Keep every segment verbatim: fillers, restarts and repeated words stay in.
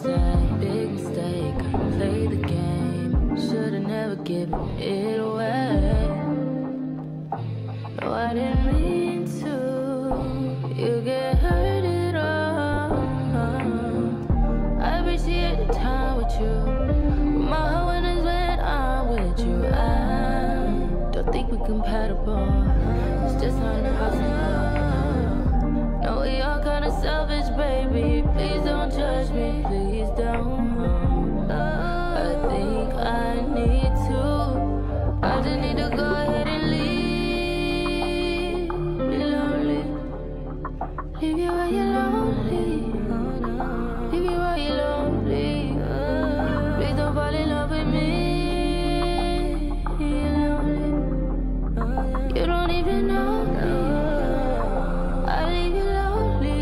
say, big mistake, I played the game. Should've never given it away. No, I didn't mean to. You get hurt at all. I appreciate the time with you. My heart when is when I'm with you. I don't think we're compatible. It's just not impossible. No, we all kinda selfish, baby. Please don't judge me. Please don't. I think I need to. I just need to go ahead and leave. Be lonely. Leave you while you're lonely. Leave you while you're lonely. Please don't fall in love with me. You're lonely. You don't even know me. I leave you lonely.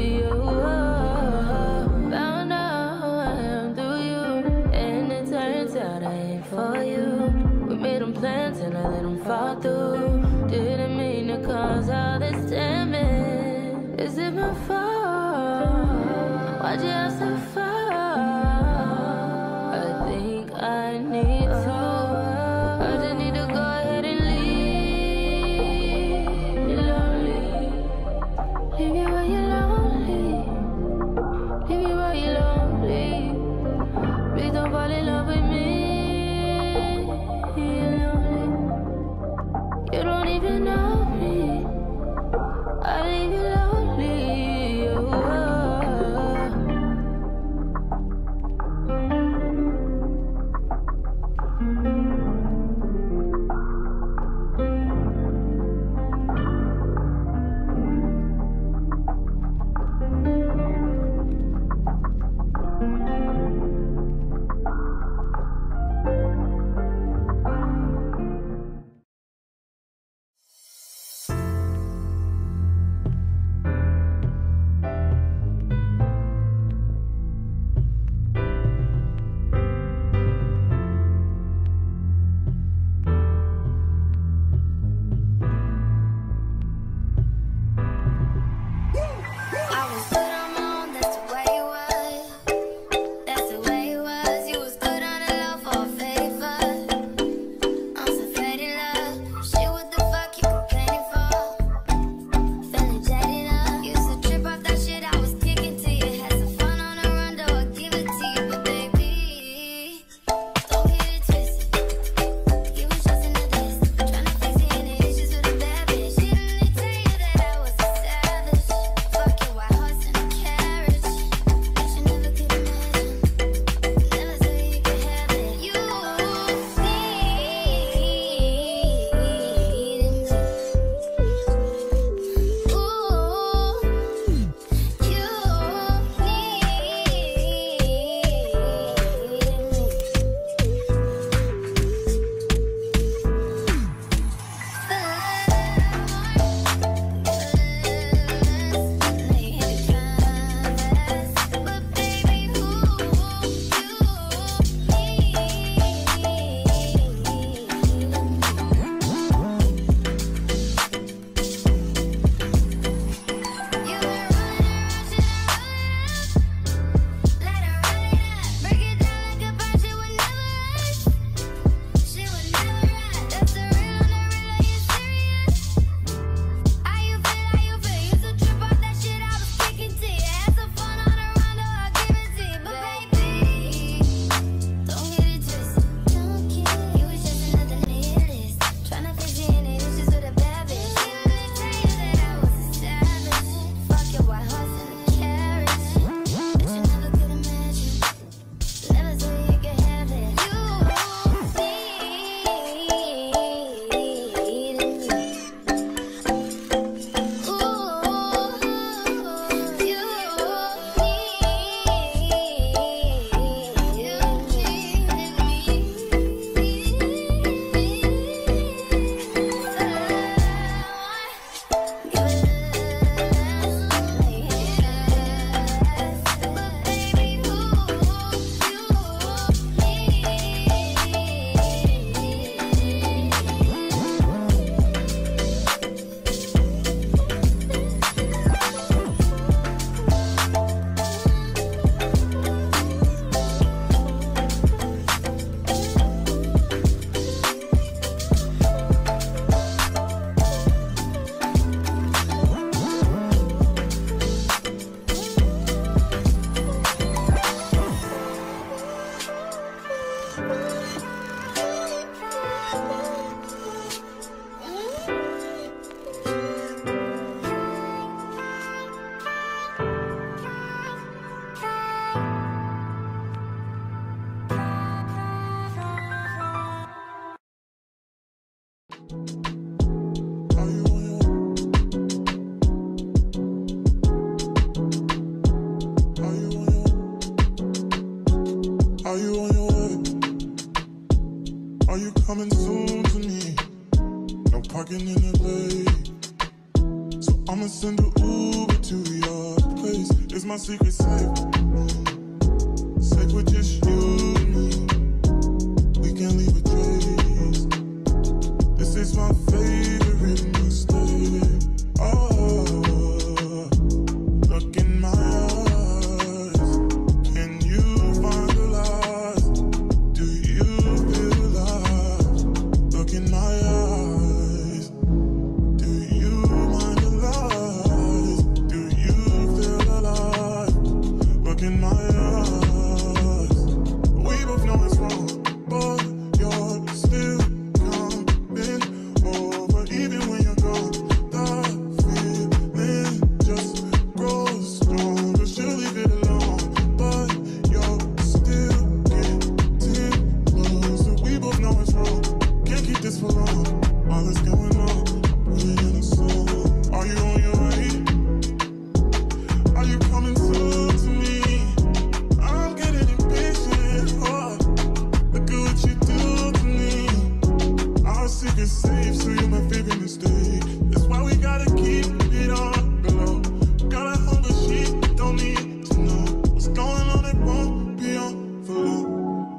Found out I'm through you, and it turns out I ain't for you. We made them plans and I let them fall through. Didn't mean to cause all this damage. Is it my fault? Why'd you have to fall? I think I need to. I just need to go ahead and leave. You're lonely. Leave you while you're lonely. Leave you while you're lonely. Please don't fall in love with me. You're lonely. You don't Are you on your Are you on your Are you on your way? Are you coming soon to me? No parking in L A, so I'ma send an Uber to your place. It's my secret safe, safe with just you and me. We can't leave a trace. This is my favorite mistake. Oh, look in my eyes. Can you find the lies? Do you feel alive? Look in my eyes. Do you mind the lies? Do you feel alive? Look in my eyes. We both know it's wrong, but you're still coming over. Even when you're gone, the feeling just grows stronger. She'll leave it alone, but you're still getting closer. We both know it's wrong, can't keep this for long. All that's going on, put it in a song. Are you on your way? Are you coming soon to me? I'm getting impatient. Oh, look at what you do to me. Our secret's safe, so you're my favorite mistake. That's why we gotta keep it on the low. Got a hunger, she don't need to know what's going on. It won't be on for long.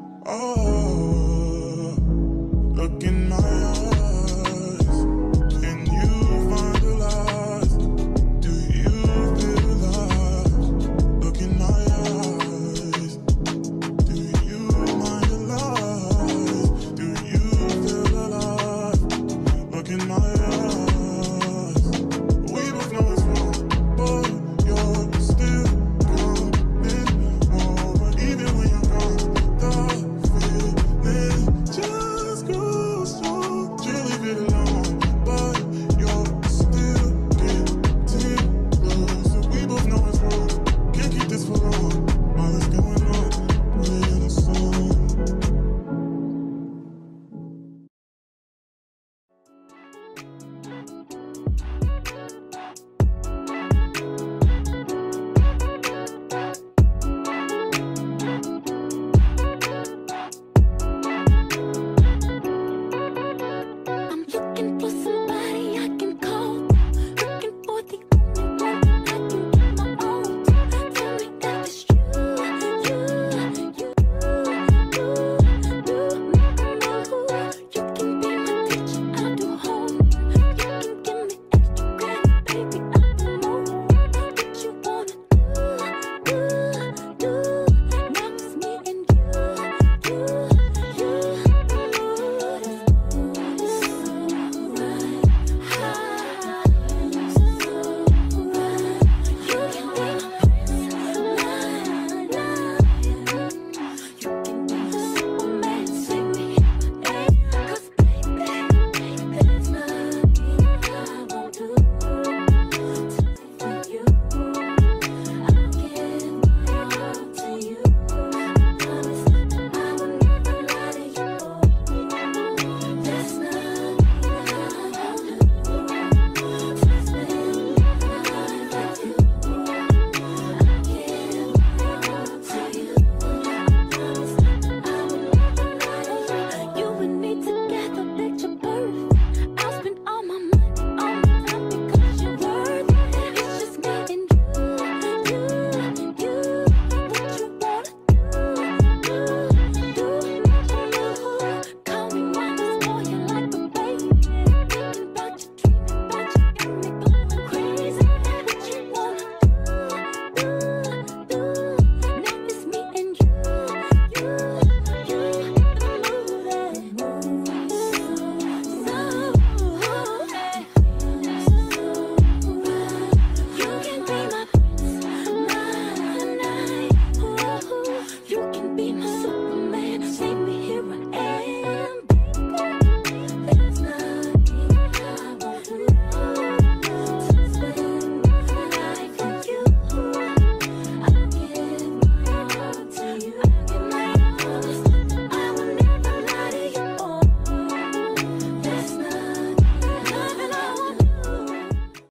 Oh, look in my eyes. Can you find the lies? Do you feel alive? Look in my eyes. Do you mind the lies? Do you feel alive? Look in my eyes. We both know it's wrong, but you're still coming over. Even when you're gone, the feeling just grows strong. She'll leave it alone, but you're still getting closer. We both know it's wrong, can't keep this for long. All that's going on, put it in a song.